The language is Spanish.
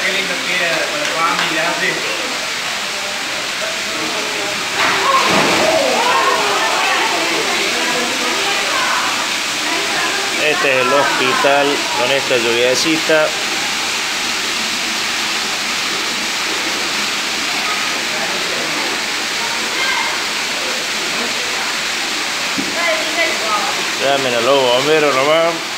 qué lindo queda con la familia así. Este es el hospital con esta lluviacita. Llamen a los bomberos nomás.